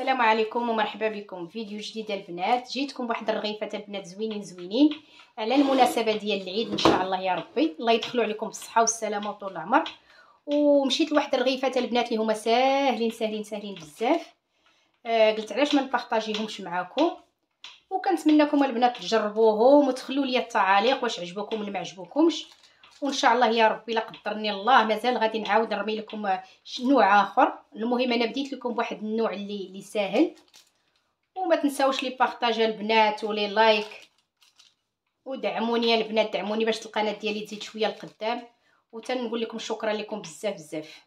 السلام عليكم ومرحبا بكم فيديو جديد البنات. جيتكم بواحد الرغيفات البنات زوينين على المناسبه ديال العيد ان شاء الله يا ربي. الله يدخلوا عليكم بالصحه والسلامه وطول العمر. ومشيت لواحد الرغيفات البنات اللي هما ساهلين بزاف. قلت علاش ما نبارطاجيهمش معاكم، وكنتمنىكم البنات تجربوهم وتخلوا لي التعاليق واش عجبوكم ولا ما عجبوكمش. وان شاء الله يا ربي لا قدرني الله مازال غادي نعاود نرمي لكم نوع اخر. المهم انا بديت لكم بواحد النوع اللي ساهل. وما تنساوش لي بارطاج البنات ولي لايك، ودعموني يا البنات، دعموني باش القناه ديالي تزيد شويه لقدام. وتنقول لكم شكرا لكم بزاف.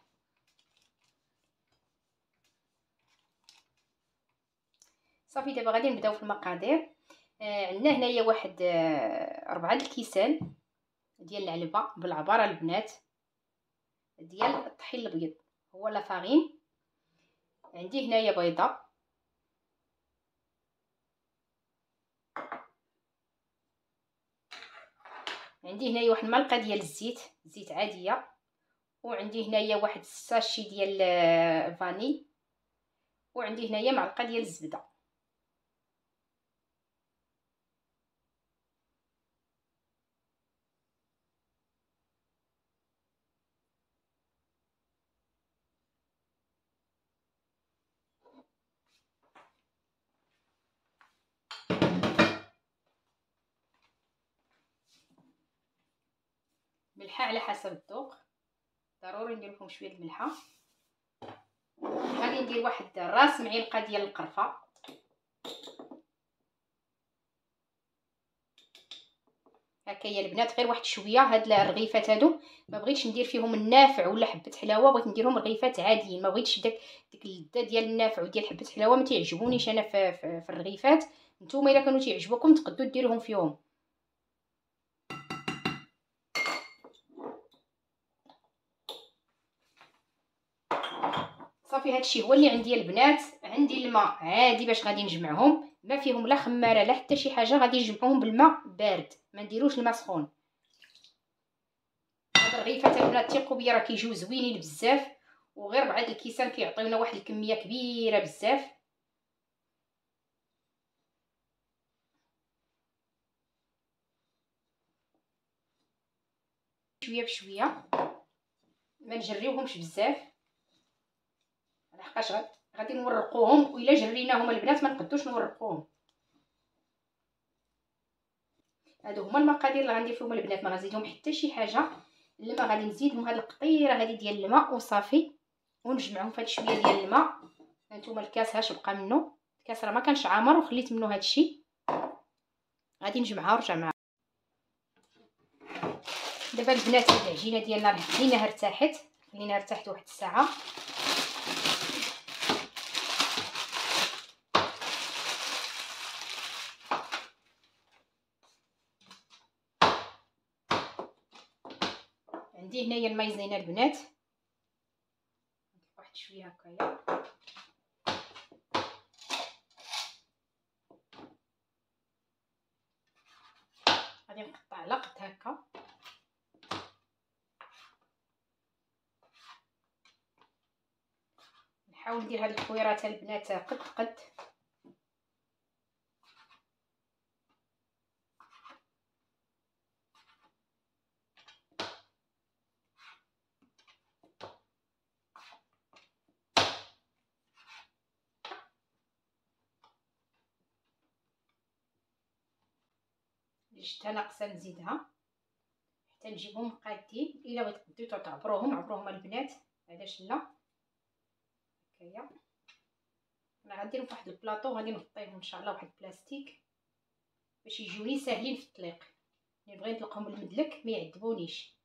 صافي دابا غادي نبداو في المقادير. عندنا هنايا واحد 4 الكيسان ديال العلبه بالعباره البنات ديال الطحين الابيض هو لا فارين. عندي هنايا بيضه، عندي هنايا واحد الملقه ديال زيت عاديه، وعندي هنايا واحد الساشي ديال فاني، وعندي هنايا معلقه ديال الزبده. ملحه على حسب الذوق، ضروري ندير لكم شويه الملحه. غادي ندير واحد راس معلقه ديال القرفه، هكايا البنات غير واحد شويه. هاد الرغيفات هادو ما بغيتش ندير فيهم النافع ولا حبه حلاوه، بغيت نديرهم رغيفات عاديين. ما بغيتش ديك اللذه ديال النافع وديال حبه حلاوه، ما تعجبونيش انا في الرغيفات. نتوما الا كانوا تعجبوكم تقدروا ديروهم فيهم. صافي هادشي هو اللي عندي البنات. عندي الماء عادي باش غادي نجمعهم، ما فيهم لا خماره لا حتى شي حاجه، غادي نجمعوهم بالماء بارد، ما نديروش الماء سخون. هاد الرغيفات البنات ثقوا بيا راه كيجيو زوينين بزاف، وغير بعض الكيسان كيعطيونا واحد الكميه كبيره بزاف. شويه بشويه، ما نجريوهمش بزاف لحقاش غادي نورقوهم، والا جريناهم البنات ما نقدوش نورقوهم. هادو هما المقادير اللي غندير فيهم البنات، ما غنزيدهم حتى شي حاجه. الماء غادي نزيدهم هاد القطيره هادي ديال الماء وصافي، ونجمعهم في هاد شويه ديال الماء. هانتوما الكاس هاش بقى منه، الكاس راه ما كانش عامر وخليت منه هادشي. غادي نجمعها ونرجع معها. دابا البنات هاد العجينه ديالنا خليناها ارتاحت واحد الساعه. عندي هنايا المايزينا البنات، واحد شويه هكايا. غادي نقطع على قد هكا. نحاول ندير هاد الحويرات البنات قد جبتها ناقصه نزيدها حتى نجيبهم قادين. الا بغيتو تبديو تعبروهم البنات، علاش لا. هكايا انا غنديرهم فواحد البلاطو، غادي نغطيهم ان شاء الله بواحد البلاستيك باش يجوني ساهلين في الطليق. ملي بغيت نطلقهم المدلك ما يعذبونيش.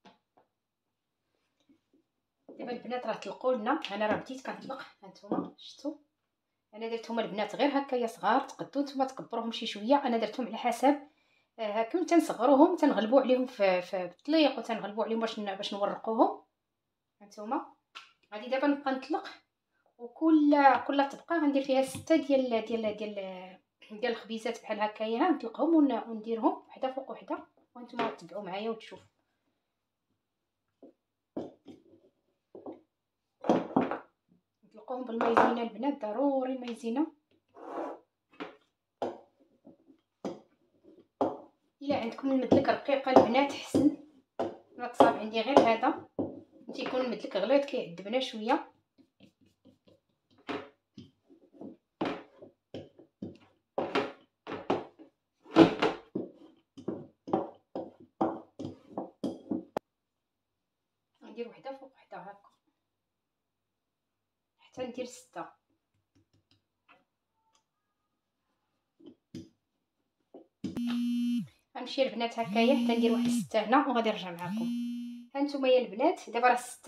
دابا البنات راه طلقوا لنا، انا راه بديت كنطلق. هانتوما شفتوا انا درتهم البنات غير هكايا صغار، تقدروا نتوما تكبروهم شي شويه. انا درتهم على حسب هاكم، تنصغروهم تنغلبوا عليهم في الطليق، وتنغلبوا عليهم باش نورقوهم. هانتوما غادي دابا نبقى نطلق، وكل طبقه غندير فيها 6 ديال الخبيزات بحال هكايا. نطلقهم ونديرهم وحده فوق وحده، وانتم تبعوا معايا وتشوفوا. طلقوهم بالمايزينا البنات، ضروري المايزينا. الا عندكم المدلك رقيقه البنات حسن. انا تصاب عندي غير هذا، تيكون المدلك غليظ كيعذبنا شويه. ندير وحده فوق وحده هكا حتى ندير 6. غنمشي البنات هكايا حتى ندير واحد 6 هنا وغادي نرجع معكم. هانتوما يا البنات دابا راه 6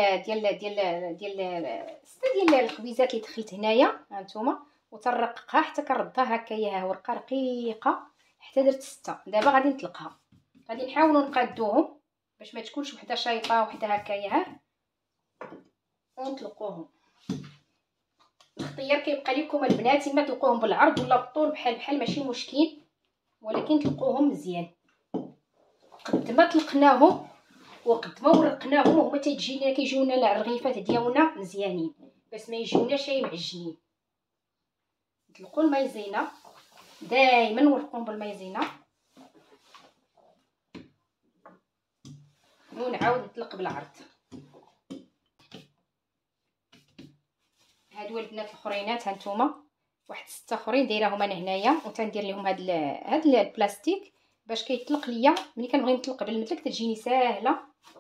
ديال 6 ديال الخبيزات اللي دخلت هنايا. هانتوما وترققها حتى كنردها هكايا، ها ورقه رقيقه حتى درت 6. دابا غادي نطلقها، غادي نحاولوا نقادوهم باش ما تكونش وحده شايطه وحده هكايا، ها ونطلقوهم. الاختيار كيبقى لكم البنات، اما تلقوهم بالعرض ولا بالطول بحال ماشي مشكل، ولكن تلقوهم مزيان. قد ما طلقناهم وقد ما ورقناهم هما كيجيونا الرغيفات ديالنا مزيانين، بس ما يجيوناش معجنين. نطلقوا المايزينا، دائما نورقوهم بالمايزينا ونعاود نطلق بالعرض. هادو البنات الاخرينات هانتوما واحد 6 اخرين دايرهم انا هنايا، وتندير لهم هاد البلاستيك باش كيطلق ليا ملي كنبغي نطلق بالمدلك تجيني ساهله.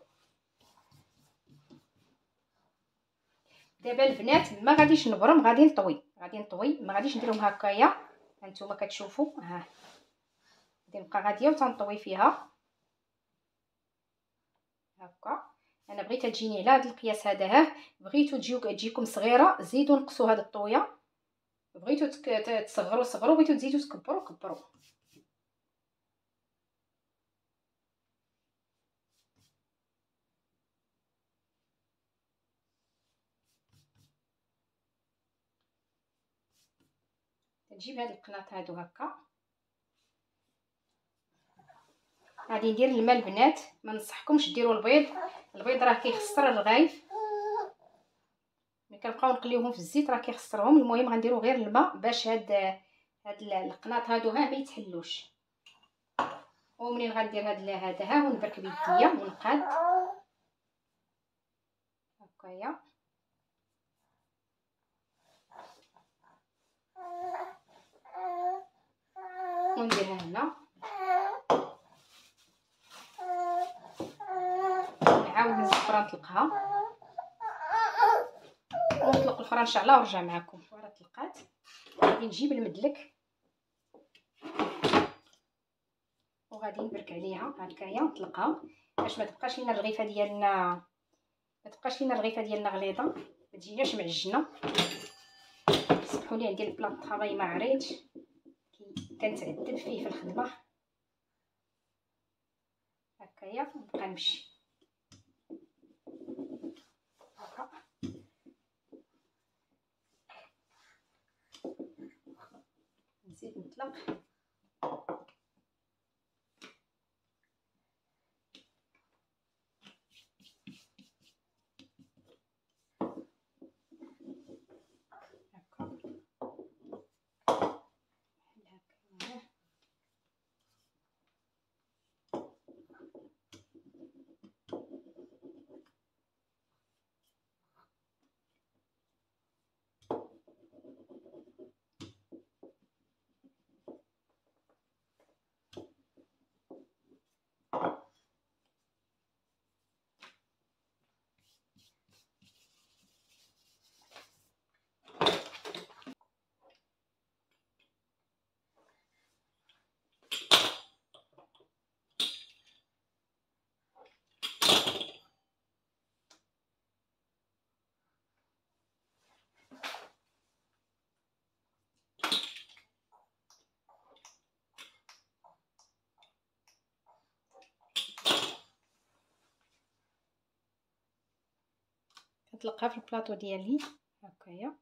دابا البنات ما غاديش نبرم، غادي نطوي ما غاديش نديرهم هكايا. هانتوما كتشوفوا ها غادي نبقى غاديه وتنطوي فيها هكا. انا بغيتها تجيني على هذا القياس هذا، ها بغيتو تجيكم صغيره زيدوا نقصوا هذه الطويه، بغيتو تصغروا صغروا، بغيتو تزيدوا تكبروا كبروا. نجيب هاد القناط هادو هكا، غادي ندير الماء البنات. ما ننصحكمش ديروا البيض راه كيخسر الرغايف، ملي كنبقاو نقليوهم في الزيت راه كيخسرهم. المهم غنديروا غير الماء باش هاد القناط هادو ها ما يتحلوش. ومنين غندير هذا ها ونبرك بيديا ونقاد هكايا. ونديرها هنا نعاود نزيد اخرى نطلقها ونطلق الاخرى ان شاء الله ونرجع معكم. ورا طلقات غادي نجيب المدلك وغادي نبرك عليها هكايا نطلقها باش ما تبقاش لينا الرغيفه ديالنا غليظه، ما تجيناش معجنه. سمحوا لي عندي البلاط طرافاي ما عريتش كنتعذب فيه في الخدمه هكايا. نبقى نمشي هكا نزيد نطلق نطلقها في البلاطو ديالي هكايا.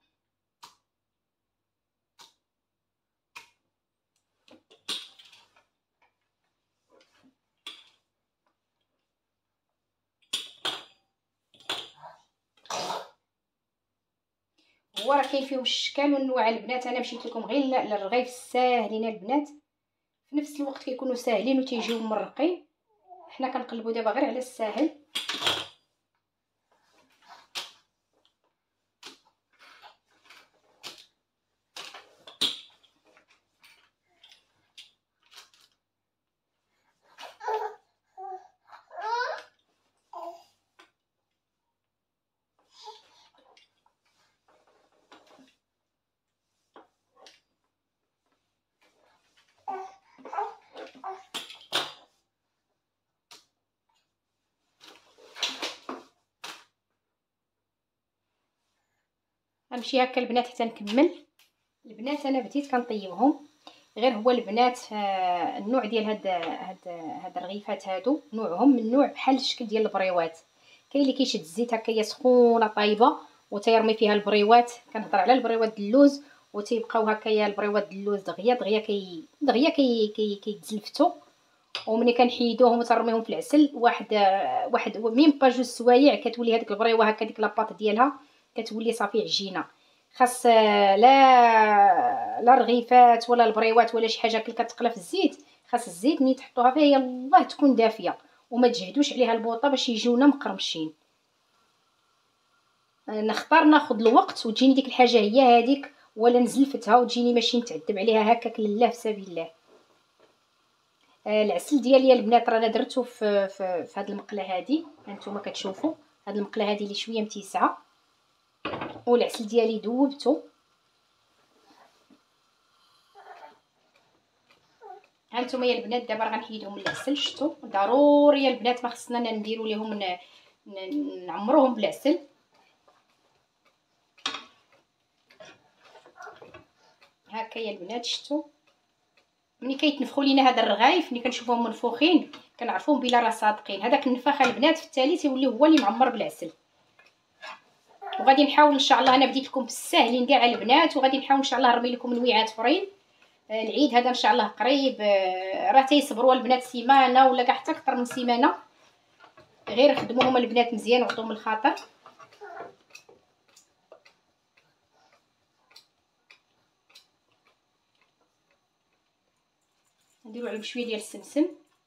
هو راه كاين فيهم الشكال والنوع البنات. انا مشيت لكم غير للرغيف الساهلين البنات، في نفس الوقت كيكونوا ساهلين وتيجيو مرقين. حنا كنقلبوا دابا غير على الساهل. غنمشي هكا البنات حتى نكمل. البنات انا بديت كنطيبهم، غير هو البنات النوع ديال هاد الرغيفات هادو نوعهم من نوع بحال الشكل ديال البريوات. كاين اللي كيشد الزيت هكايا سخونه طايبه وتيرمي فيها البريوات. كنهضر على البريوات اللوز، وتيبقاو هكايا البريوات اللوز دغيا دغيا كيتزلفتوا. وملي كنحيدوهم وترميهم في العسل واحد ميم با جوج سوايع كتولي هذيك البريوه هكا ديك لاباط ديالها كتولي صافي عجينه. خاص لا رغيفات ولا البريوات ولا شي حاجه كتقلى في الزيت، خاص الزيت ملي تحطوها فيه يلاه تكون دافيه وما تجهدوش عليها البوطه باش يجيونا مقرمشين. نختار ناخذ الوقت وتجيني ديك الحاجه هي هذيك، ولا نزلفتها وتجيني ماشي نتعذب عليها هكاك لله في سبيل الله. العسل ديالي البنات رانا درتو في هاد المقله هادي. هانتوما كتشوفوا هاد المقله هادي اللي شويه متيسعه، والعسل ديالي دوبته. هانتوما يا البنات دابا راه غنحيدهم من العسل. شفتوا ضروري يا البنات ما خصنا نديروا ليهم نعمروهم بالعسل. هكا يا البنات شفتوا ملي كيتنفخوا لينا هذا الرغايف، ملي كنشوفوهم منفوخين كنعرفوهم بلا راه صادقين. هذاك النفاخ البنات في التالي تيولي هو اللي معمر بالعسل. وغادي نحاول ان شاء الله، انا بديت لكم بالساهلين كاع البنات، وغادي نحاول ان شاء الله نرمي لكم الوعات فرين. العيد هذا ان شاء الله قريب، راه تيصبروا البنات سيمانه ولا كاع حتى اكثر من سيمانه. غير خدموهم البنات مزيان وعطوهم الخاطر. نديروا عليهم شويه ديال السمسم.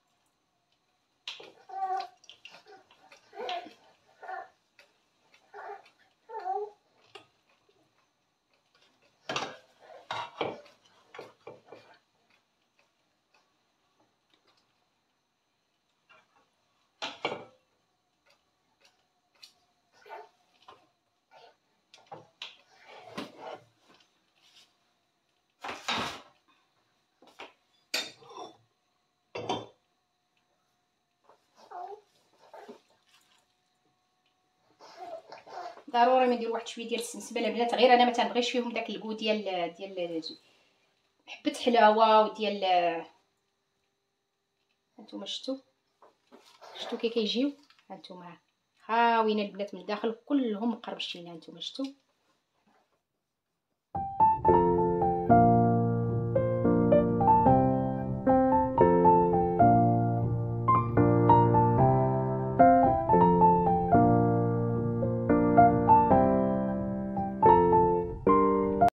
ضروري ما ندير واحد شويه ديال السمسمه البنات، غير انا ما تنبغيش فيهم داك الكو ديال حبه حلاوه وديال. هانتوما شفتوا كي كيجيو. هانتوما خاويين البنات من الداخل كلهم مقرمشين. هانتوما شفتوا